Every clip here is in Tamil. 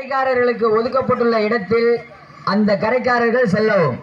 கரைக்காரர்களுக்கு ஒதுக்கப்பட்டுள்ள இடத்தில் அந்த கரைக்காரர்கள் செல்லவும்.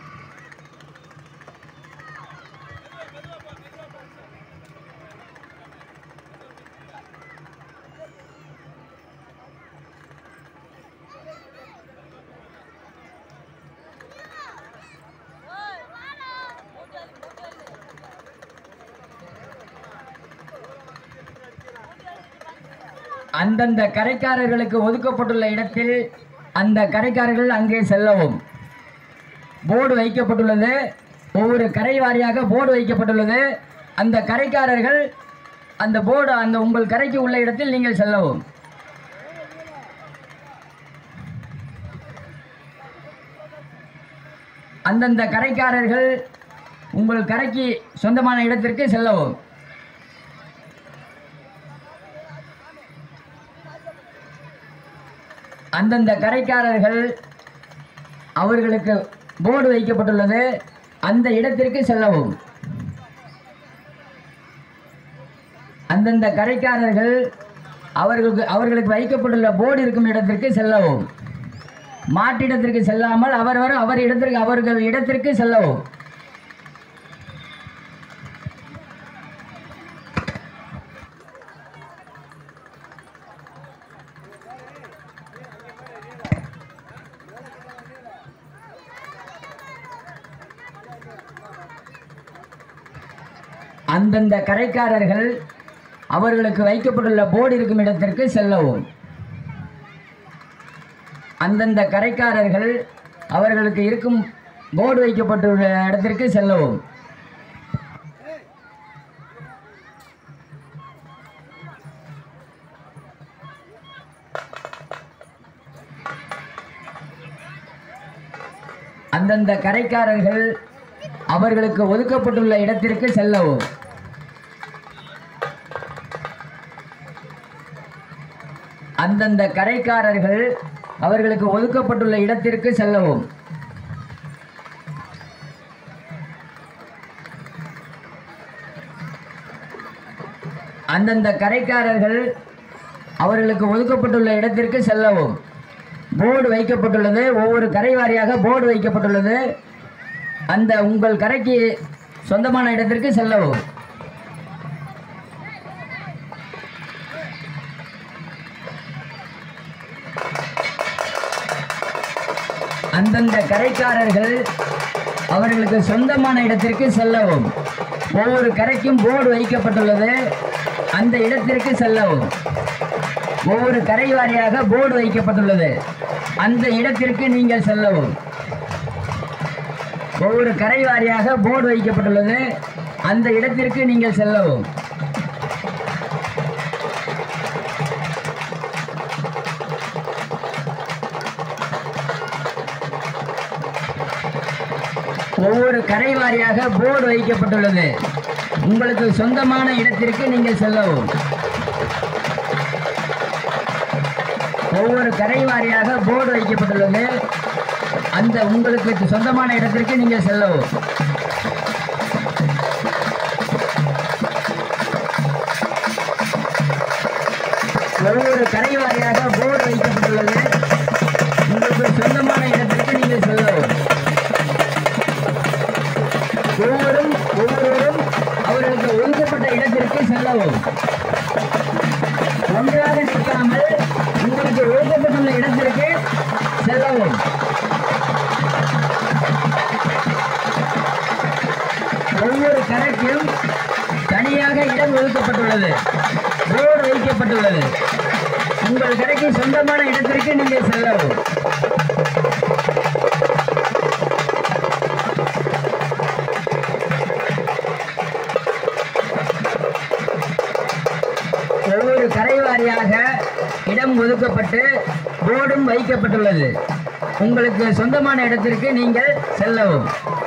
அந்தந்த கரைக்காரர்களுக்கு ஒதுக்கப்பட்டுள்ள இடத்தில் அந்த கரைக்காரர்கள் அங்கே செல்லவும். போர்டு வைக்கப்பட்டுள்ளது. ஒவ்வொரு கரை வாரியாக போர்டு வைக்கப்பட்டுள்ளது. அந்த கரைக்காரர்கள் அந்த போர்டு அந்த உங்கள் கரைக்கு உள்ள இடத்தில் நீங்கள் செல்லவும். அந்தந்த கரைக்காரர்கள் உங்கள் கரைக்கு சொந்தமான இடத்திற்கு செல்லவும். அந்தந்த கரைக்காரர்கள் அவர்களுக்கு போர்டு வைக்கப்பட்டுள்ளது அந்த இடத்திற்கு செல்லவும். அந்தந்த கரைக்காரர்கள் அவர்களுக்கு வைக்கப்பட்டுள்ள போர்டு இருக்கும் இடத்திற்கு செல்லவும். மாட்டிடத்திற்கு செல்லாமல் அவர்கள் இடத்திற்கு செல்லவும். அந்தந்த கரைக்காரர்கள் அவர்களுக்கு வைக்கப்பட்டுள்ள போர்டு இருக்கும் இடத்திற்கு செல்லவும். அந்தந்த கரைக்காரர்கள் அவர்களுக்கு இருக்கும் போர்டு வைக்கப்பட்டுள்ள இடத்திற்கு செல்லவும். அந்தந்த கரைக்காரர்கள் அவர்களுக்கு ஒதுக்கப்பட்டுள்ள இடத்திற்கு செல்லவும். அந்தந்த கரைக்காரர்கள் அவர்களுக்கு ஒதுக்கப்பட்டுள்ள இடத்திற்கு செல்லவும். அந்தந்த கரைக்காரர்கள் அவர்களுக்கு ஒதுக்கப்பட்டுள்ள இடத்திற்கு செல்லவும். போர்டு வைக்கப்பட்டுள்ளது. ஒவ்வொரு கரை வாரியாக போர்டு வைக்கப்பட்டுள்ளது. அந்த உங்கள் கரைக்கு சொந்தமான இடத்திற்கு செல்லவும். அந்தந்த கரைக்காரர்கள் அவர்களுக்கு சொந்தமான இடத்திற்கு செல்லவும். ஒவ்வொரு கரைக்கும் போர்டு வைக்கப்பட்டுள்ளது. அந்த இடத்திற்கு செல்லவும். ஒவ்வொரு கரை வாரியாக போர்டு வைக்கப்பட்டுள்ளது. அந்த இடத்திற்கு நீங்கள் செல்லவும். ஒவ்வொரு கரை வாரியாக போர்டு வைக்கப்பட்டுள்ளது. அந்த இடத்திற்கு நீங்கள் செல்லவும். ஒவ்வொரு கரை வாரியாக போர்டு வைக்கப்பட்டுள்ளது. உங்களுக்கு சொந்தமான இடத்திற்கு நீங்கள் செல்லவும். ஒவ்வொரு கரை வாரியாக போர்டு வைக்கப்பட்டுள்ளது. அந்த உங்களுக்கு சொந்தமான இடத்திற்கு நீங்கள் செல்லவும். ஒவ்வொரு கரை வாரியாக போர்டு வைக்கப்பட்டுள்ளது. உங்களுக்கு சொந்தமான இடத்திற்கு நீங்கள் செல்லவும். ஒவ்வொருவரும் அவர்களுக்கு ஒதுக்கப்பட்ட இடத்திற்கு செல்லவும். ஒன்றாக நிற்காமல் உங்களுக்கு ஒதுக்கப்பட்டுள்ள இடத்திற்கு செல்லவும். ஒவ்வொரு கரைக்கும் தனியாக இடம் ஒதுக்கப்பட்டுள்ளது. போர்டு வைக்கப்பட்டுள்ளது. உங்கள் கரைக்கு சொந்தமான இடத்திற்கு நீங்கள் செல்லவும். ஒவ்வொரு கரை வாரியாக இடம் ஒதுக்கப்பட்டு போர்டும் வைக்கப்பட்டுள்ளது. உங்களுக்கு சொந்தமான இடத்திற்கு நீங்கள் செல்லவும்.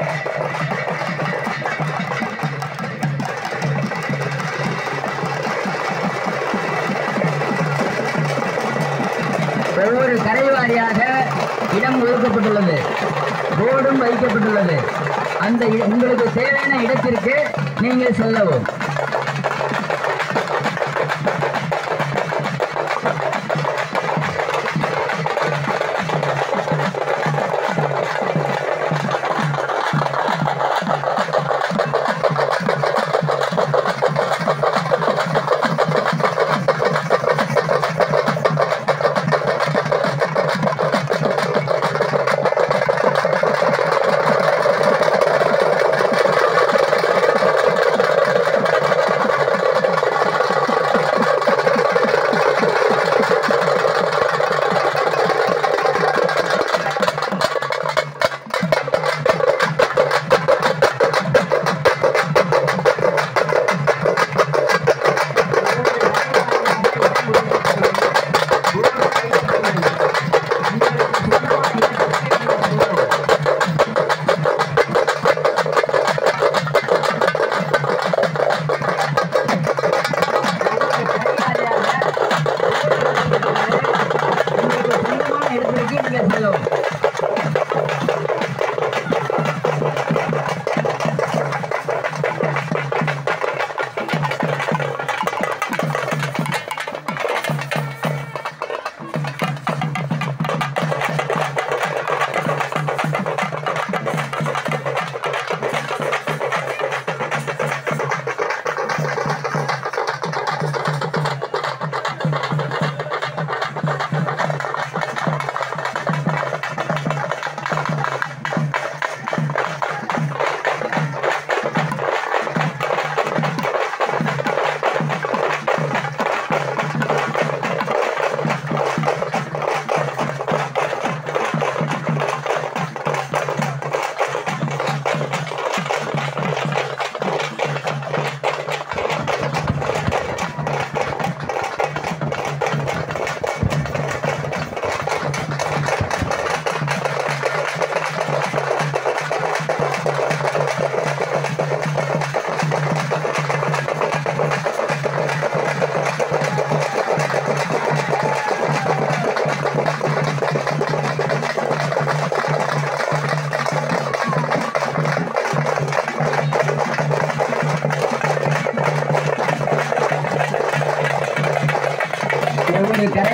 ஒவ்வொரு கரை வாரியாக இடம் ஒதுக்கப்பட்டுள்ளது. போர்டும் வைக்கப்பட்டுள்ளது. அந்த உங்களுக்கு தேவையான இடத்திற்கு நீங்கள் செல்லவும்.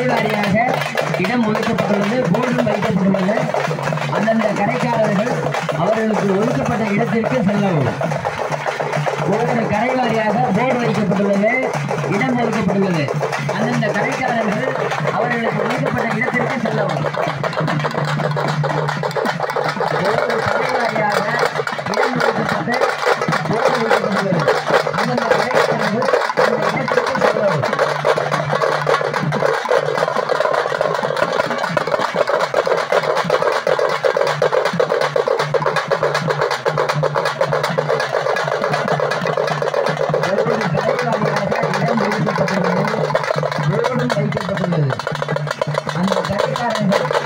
கரை வாரியாக இடம் ஒதுக்கப்பட்டுள்ளது, போர்டும் வைக்கப்பட்டுள்ளது. அந்தந்த கரைக்காரர்கள் அவர்களுக்கு ஒதுக்கப்பட்ட இடத்திற்கு செல்லவும். ஒவ்வொரு கரை வாரியாக போர்டு வைக்கப்பட்டுள்ளது, இடம் ஒதுக்கப்பட்டுள்ளது. அந்தந்த கரைக்காரர்கள் அவர்களுக்கு ஒதுக்கப்பட்ட இடத்திற்கு செல்லவும். ஒவ்வொரு கரை வாரியாக இடம் ஒதுக்கப்பட்டு போர்டு வைக்கப்பட்டுள்ளது. அந்தந்த கரைக்காரர்கள் அந்த இடத்திற்கு செல்லவும். போர்டும் வைக்கப்பட்டுள்ளது. அந்த கரைக்காரர்கள்